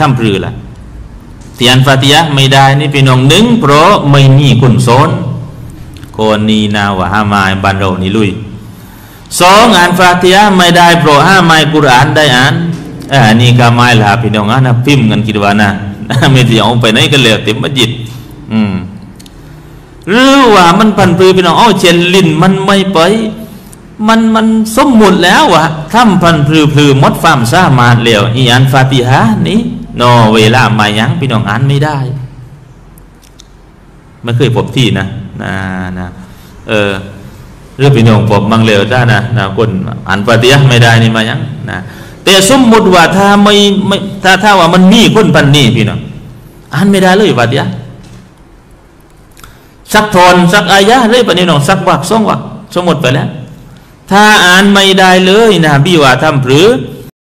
ทำพรือละที่อ่านฟาติฮะไม่ได้นี่พี่น้องหนึ่งเพราะไม่มีคุณสอนคนนี้นาวะฮามายบ้านเรานี่ลุยสองอ่านฟาติฮะไม่ได้เพราะห้ามายกุรอานได้อ่านนี่ก็ไม่ละพี่น้องนะพิมพ์กันคิดว่านะไม่ได้เอาไปไหนกันเลยเต็มมัสยิดหรือว่ามันพันปรือพี่น้องเจนลินมันไม่ไปมันสมมุติแล้ววะทำพันปรือมดฟามซามาเลี้ยวอีอ่านฟาติฮะนี้นอเวลามายังพี่น้องอ่านไม่ได้ไม่เคยพบที่นะเรื่องพี่น้องพบมังเลี้ยวจ้านะคนอ่านฟาติฮะไม่ได้นี่มายังนะแต่สมมุติว่าถ้าไม่ถ้าว่ามันมีคนพันนี้พี่น้องอ่านไม่ได้เลยฟาติฮะสักทอนสักอายะเลยปะนี่น้องสักวักสองวักสมมติไปแล้วถ้าอ่านไม่ได้เลยนะพี่ว่าทำหรือ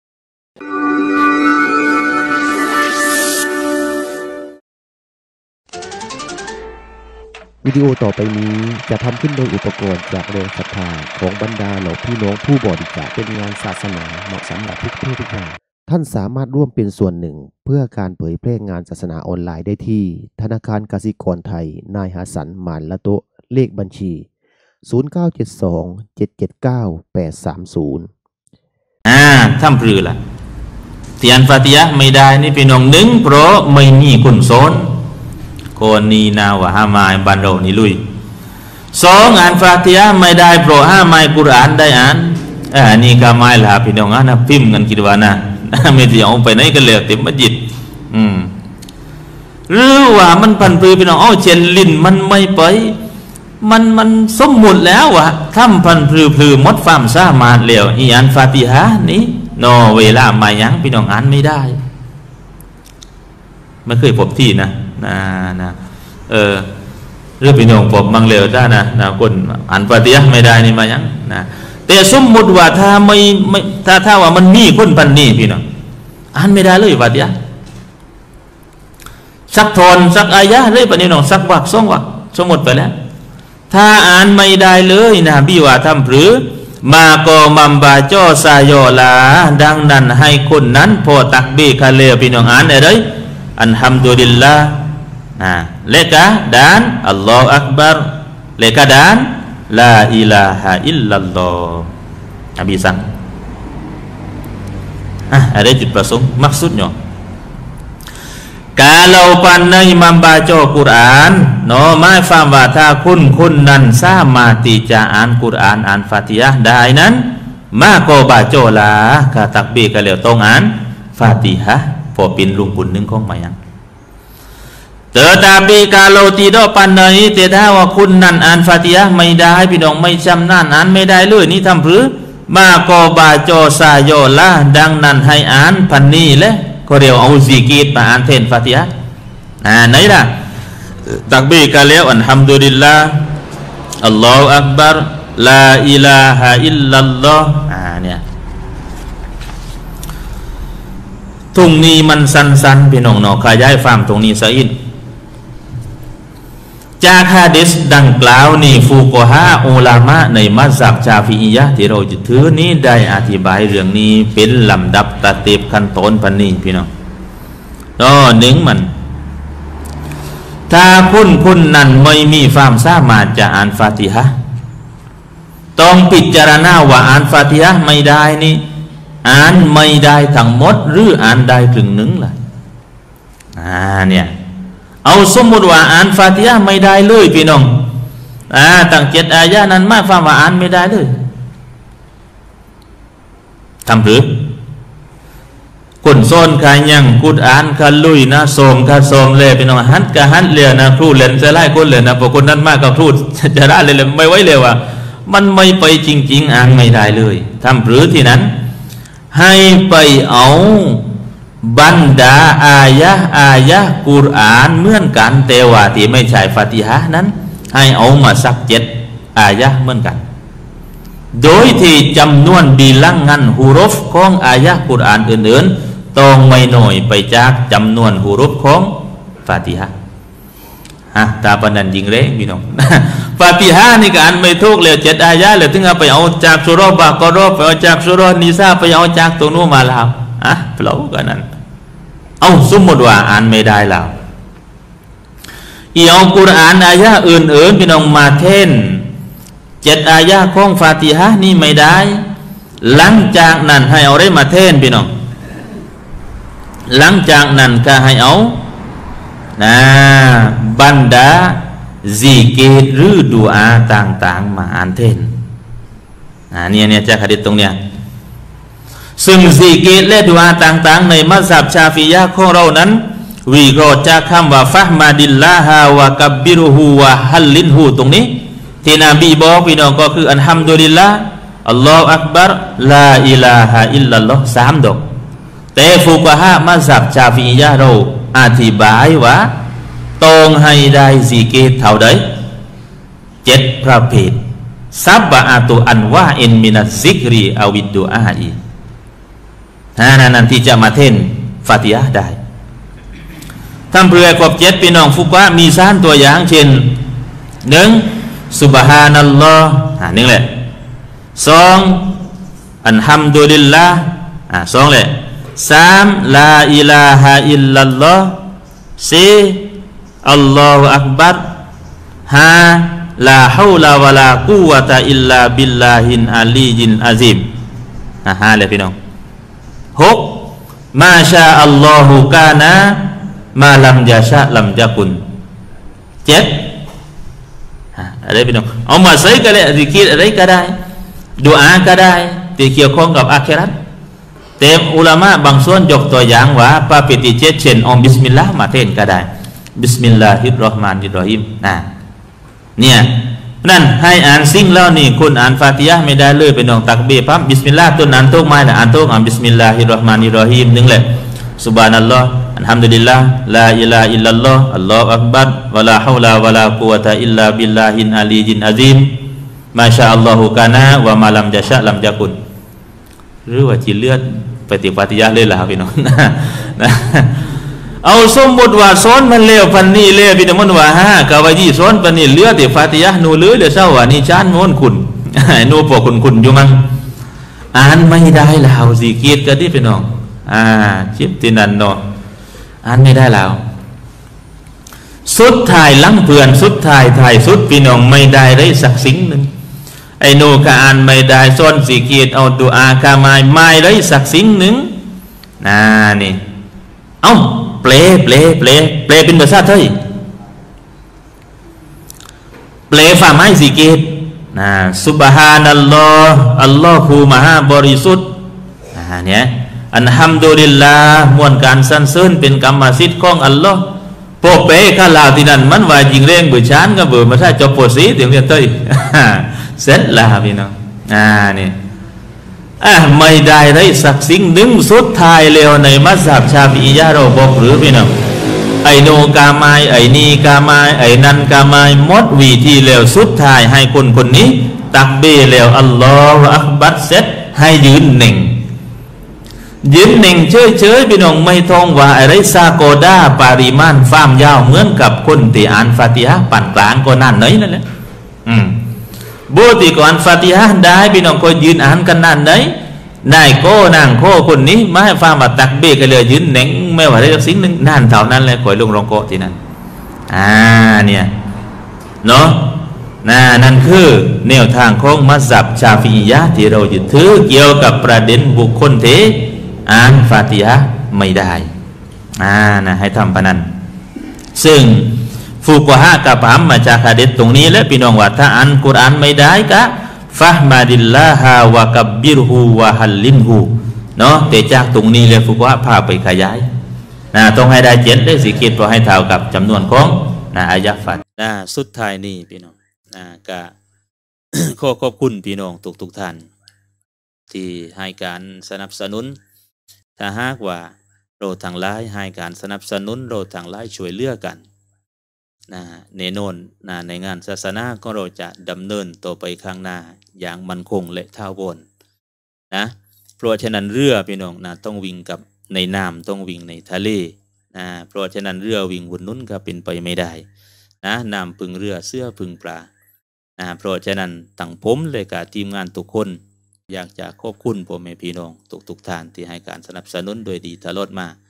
วิดีโอต่อไปนี้จะทำขึ้นโดยอุปกรณ์จากแรงศรัทธาของบรรดาเหล่าพี่น้องผู้บริจาคเป็นงานศาสนาเหมาะสำหรับทุกเพศทุกวัยท่านสามารถร่วมเป็นส่วนหนึ่งเพื่อการเผยแพร่งานศาสนาออนไลน์ได้ที่ธนาคารกสิกรไทยนายหสัน หมานละโตเลขบัญชี 0972779830 ทำพรือละที่อ่านฟาติฮะไม่ได้นี่พี่น้องหนึ่งเพราะไม่มีคุณสอนคนนี้นาวะฮามายบ้านเรานี่ลุยสองอ่านฟาติฮะไม่ได้เพราะห้ามายกุรอานได้อ่านนี่ก็ไม่ละพี่น้องนะพิมพ์กันคิดว่านะไม่ได้เอาไปไหนกันเลยเต็มมัสยิดหรือว่ามันพันปรือพี่น้องเจนลินมันไม่ไปมันสมมุติแล้ววะทำพันปรือมดฟามซามาเลี้ยวอีอ่านฟาติฮะนี้นอเวลามายังพี่น้องอ่านไม่ได้ไม่เคยพบที่นะเรื่องพี่น้องพบมังเลี้ยวจ้านะคนอ่านฟาติฮะไม่ได้นี่มายังนะแต่สมมุติว่าถ้าไม่ถ้าว่ามันมีคนพันนี้พี่น้องอ่านไม่ได้เลยฟาติฮะสักทอนสักอายะเลยปะนี่น้องสักวักสองวักสมมติไปแล้วถ้าอ่านไม่ได้เลยนะพี่ว่าทำหรือมาก็มัมบาจ่อซาโยลาดังนั้นให้คนนั้นพอตักบีคาเลพี่น้องอ่านได้เลยอัลฮัมดุลิลลาห์เลกะdanอัลลอฮฺอักบัรเลกะdanลาอิลาฮะอิลลัลลอฮ์Nabiสั่งadaจุดประสงค์maksudnya kalau pandai membaca Quran หมายความว่าถ้าคุณนั้นสามารถที่จะอ่านกุรอานอ่านฟาติฮะได้นั้นมาก็บาโจลากะตักบีก็แล้วต้องอ่านฟาติฮะพอเป็นลุงคุณหนึ่งของมายังtetapi kalau tidak pandai แต่ถ้าว่าคุณนั้นอ่านฟาติฮะไม่ได้พี่น้องไม่ชำนาญอ่านไม่ได้เลยนี่ทำหรือมาก็บาโจซาโยละดังนั้นให้อ่านพันนี้แหละก็เรียกเอาซิกิรมาอ่านเทนฟาติฮะไหนล่ะตักบีกันแล้วอัลฮัมดุลิลลาห์อัลลอฮฺอักบัรลาอิลาฮะอิลลัลลอฮเนี่ยตรงนี้มันสั้นๆพี่น้องขยายความตรงนี้ซะอีกจากหะดีษดังกล่าวนี้ฟุกฮะอุลามะในมัซฮับชาฟิอียะห์ที่เราจะถือนี้ได้อธิบายเรื่องนี้เป็นลำดับตะเต็บขั้นตอนพันนี้พี่น้องหนึ่งมันถ้าคุณนั้นไม่มีความสามารถจะอ่านฟาติฮะต้องพิจารณาว่าอ่านฟาติฮะไม่ได้นี่อ่านไม่ได้ทั้งหมดหรืออ่านได้ครึ่งหนึ่งล่ะเนี่ยเอาสมมุติว่าอ่านฟาติฮะไม่ได้เลยพี่น้องตั้ง7อายะนั้นหมายความว่าอ่านไม่ได้เลยทำหรือคนโซนขายังกุดอ่านขาลุยนะสมขาสมเลยพี่น้องฮันกะฮันเลยนะครูเล่นจะไล่คนเลยนะพอคนนั้นมากกับครูจะได้เลยไม่ไว้เลยว่ามันไม่ไปจริงๆอ่านไม่ได้เลยทำหรือที่นั้นให้ไปเอาบรรดาอายะกุรอานเหมือนกันแต่ว่าที่ไม่ใช่ฟาติฮะนั้นให้เอามาสัก7อายะเหมือนกันโดยที่จำนวนบิลังงันฮูรุฟของอายะกุรอานอื่นๆต้องไม่น้อยไปจากจำนวนฮูรุฟของฟาติฮะตาปนันยิงเร่พี่น้องฟาติฮะนี่ก็อ่านไม่ถูกเลย7อายะเลยถึงเอาไปเอาจากสุเราะห์บะเกาะเราะห์ไปเอาจากสุเราะห์นิสาไปเอาจากตรงนู้นมาแล้วเปล่ากันนั้นเอาสมมติว่าอ่านไม่ได้แล้วเอากุรอานอายะอื่นๆพี่น้องมาเทน7 อายะของฟาติฮะนี่ไม่ได้หลังจากนั้นให้เอาได้มาเทนพี่น้องหลังจากนั้นก็ให้เอาบรรดาซิกรุหรือดุอาต่างๆมาอ่านเทนเนี่ยจากหะดีษตรงเนี้ยซึ่งซิกรุและดุอาต่างๆในมัซฮับชาฟิยะห์ของเรานั้นวิเคราะห์จากคำว่าฟะห์มาดิลลาฮะวะกับบบิรุฮูวะฮัลลินฮูตรงนี้ที่นบีบอกพี่น้องก็คืออัลฮัมดุลิลลาห์อัลลอฮฺอักบัรลาอิลาฮะอิลลัลลอฮ์3 ดอกแต่ฟุกะฮะมัซฮับชาฟิอียะห์เราอธิบายว่าต้องให้ได้ซิกรุเท่าใด7 ประเภทซับบะอาตุอันวาอินมินัสซิกริอาวิดดุอาอีนั่นที่จะมาเทนฟาติฮะห์ได้ทำเพื่อครบ7พี่น้องฟุกะฮะมี3ตัวอย่างเช่น1ซุบฮานัลลอฮ์นี่แหละ2อัลฮัมดุลิลลาห์2แหละ3ลาอิลาฮะอิลลัลลอฮ์4อัลลอฮุอักบัร5ลาฮาวลาวะลากุวะตะอิลลาบิลลาฮิลอาลียิลอาซิม5เลยพี่น้อง6มาชาอัลลอฮุกานะมาลัมยาชะลัมยะกุน7อะไรพี่น้องเอามาใส่ก็ได้ซิกรุอะไรก็ได้ดุอาก็ได้ที่เกี่ยวข้องกับอาคิเราะห์แต่อุลามะบางส่วนยกตัวอย่างว่าประเภทที่7เช่นออมบิสมิลลาห์มาเทนก็ได้บิสมิลลาฮิรเราะห์มานิรเราะฮีมเนี่ยนั่นให้อ่านสิ่งแล้วนี่คุณอ่านฟาติฮะห์ไม่ได้เลยเป็นองตักบีรปั๊บบิสมิลลาห์ต้นนั้นทุกไม้ละอ่านทุกบิสมิลลาฮิรเราะห์มานิรเราะฮีมนึงแหละซุบฮานัลลอฮ์อัลฮัมดุลิลลาห์ลาอิลาฮะอิลลัลลอฮ์อัลลอฮุอักบัรวะลาฮาวลาวะลากุวะตะอิลลาบิลลาฮิลอาลียิลอาซิมมาชาอัลลอฮุกานะวะมาลัมยาชะลัมยะกุนหรือว่าจิเลือดปฏิฟาติฮะห์เลยล่ะพี่น้องเอาสมมติว่าซ้อนมันเลวพันนี้เลวพี่น้องมันว่ากะว่ายี่ซ้อนพันนี้เลือดแต่ฟาติฮะห์นูเลือดเศร้าว่านี่ชานโน่นคุณนูพอคุณอยู่มั้งอ่านไม่ได้แล้วซิกรุก็ที่พี่น้องชิบที่นั่นเนาะอ่านไม่ได้แล้วสุดท้ายลังเพื่อนสุดท้ายสุดพี่น้องไม่ได้ได้สักสิ่งหนึ่งไอ้นูก็อ่านไม่ได้ซ้อนซิกรุเอาดุอากาไม่ได้สักสิ่งหนึ่งนี่เอาเปลเป็นภาษาไทยเปลฝ่าไม้ซิกรุซุบฮานัลลอฮ์อัลลอฮุมหาบริสุทธิ์เนี่ยอัลฮัมดุลิลลาห์มวลการสรรเสริญเป็นกรรมสิทธิ์ของอัลลอฮ์พวกเป้ข้าลาวที่นั่นมันว่ายิงเร่งเบื่อชานก็เบื่อมาถ้าจบปสีเดี๋ยวเรียนเต้ยเสร็จแล้วพี่น้องนี่ไม่ได้ได้สักสิ่งหนึ่งสุดท้ายเลวในมัซฮับชาฟิอียะห์เราบอกหรือพี่น้องไอโนกาไมไอนีกาไมไอนันกาไมหมดวิธีเลวสุดท้ายให้คนนี้ตักบีเลวอัลลอฮฺอักบัรเสร็จให้ยืนหนึ่งเฉยพี่น้องไม่ต้องว่าอะไรซาโกดาปาริมานฟาร์มยาวเหมือนกับคนที่อ่านฟาติฮะห์ปั่นกลางก็นั่นไหนนั่นแหละบุตรก่อนฟาติฮะห์ได้พี่น้องก็ยืนอ่านกันนั่นไหนนายโก้นางโก้คนนี้ไม่ให้ฟาร์มตักเบกเลยยืนหนึ่งไม่ว่าได้สักสิ่งหนึ่งนั่นเท่านั้นเลยคอยลงรองโก้ที่นั่นเนี่ยเนาะนั่นคือแนวทางของมัซฮับชาฟิอียะห์ที่เรายึดถือเกี่ยวกับประเด็นบุคคลที่อ่านฟาติฮะห์ไม่ได้ให้ทำพนันซึ่งฟุกะฮะห์กับผมมาจากหะดีษตรงนี้และพี่น้องว่าถ้าอ่านกุรอานไม่ได้ก็ฟะห์มาดิลลาฮะวะกับบบิรฮูวะฮัลลินฮูเนาะแต่จากตรงนี้เลยฟุกะฮะห์พาไปขยายต้องให้ได้7ได้สิคิดพอให้เท่ากับจำนวนของอายะห์ฟาติฮะห์สุดท้ายนี้พี่น้องก็ ขอบคุณพี่น้องทุกท่านที่ให้การสนับสนุนถ้าหากว่าเราทางหลายให้การสนับสนุนเราทางหลายช่วยเหลือกันแน่นอนในงานศาสนาของเราจะดำเนินต่อไปข้างหน้าอย่างมั่นคงและถาวรเพราะฉะนั้นเรือพี่น้องต้องวิ่งกับในน้ำต้องวิ่งในทะเลเพราะฉะนั้นเรือวิ่งบนนู้นก็เป็นไปไม่ได้น้ำพึ่งเรือเสื้อพึ่งปลาเพราะฉะนั้นตั้งผมเลยกับทีมงานทุกคนอยากจะขอบคุณพ่อแม่พี่น้องทุกท่านที่ให้การสนับสนุนโดยดีตลอดมา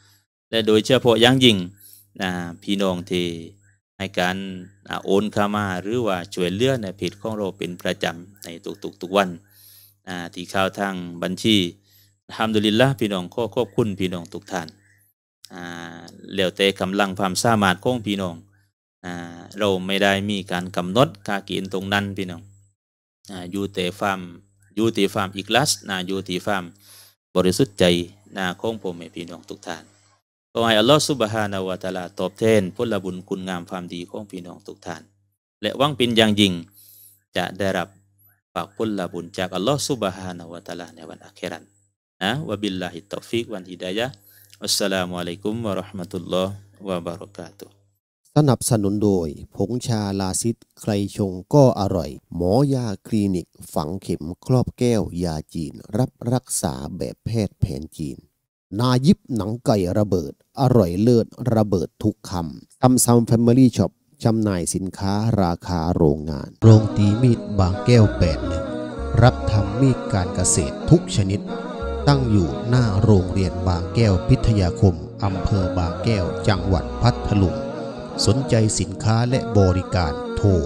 และโดยเฉพาะอย่างยิ่งพี่น้องที่ให้การโอนเข้ามาหรือว่าช่วยเหลือในเพจของเราเป็นประจำในทุกวันที่เข้าทางบัญชีอัลฮัมดุลิลละห์พี่น้องขอบคุณพี่น้องทุกท่านแล้วแต่กำลังความสามารถของพี่น้องเราไม่ได้มีการกำหนดค่าเกณฑ์ตรงนั้นพี่น้องอยู่ที่ความอิคลาสอยู่ที่ความบริสุทธิ์ใจของผมให้พี่น้องทุกท่านขอให้อัลลอฮฺซุบฮานะฮูวะตะอาลาตอบแทนผลบุญคุณงามความดีของพี่น้องทุกท่านและหวังเป็นอย่างยิ่งจะได้รับฝากผลบุญจากอัลลอฮฺซุบฮานะฮูวะตะอาลาในวันอาคิเราะห์วะบิลลาฮิตตอฟิกวันฮิดายะฮ์อัสสลามุอะลัยกุมวะเราะห์มะตุลลอฮ์วะบะเราะกาตุฮ์สนับสนุนโดยผงชาลาซิดใครชงก็อร่อยหมอยาคลินิกฝังเข็มครอบแก้วยาจีนรับรักษาแบบแพทย์แผนจีนนายิบหนังไก่ระเบิดอร่อยเลิศระเบิดทุกคำซัมแฟมิลี่ช็อปจำหน่ายสินค้าราคาโรงงานโรงตีมีดบางแก้ว81รับทำมีดการเกษตรทุกชนิดตั้งอยู่หน้าโรงเรียนบางแก้วพิทยาคมอำเภอบางแก้วจังหวัดพัทลุงสนใจสินค้าและบริการโทร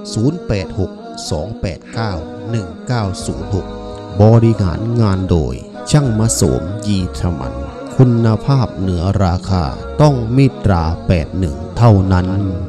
0862891906 บริหารงานโดยช่างมาโสมยีธมันคุณภาพเหนือราคาต้องมิตรา81เท่านั้น